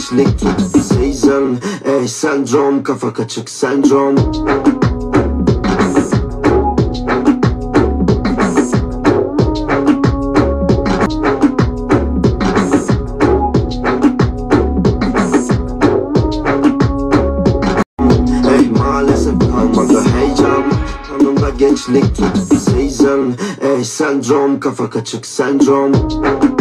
gençlik tut season. Ey sendrom, kafa kaçık sendrom. Maalesef kalmadı heyecan, kanımda gençlik tut season. Ey sendrom, kafa kaçık sendrom.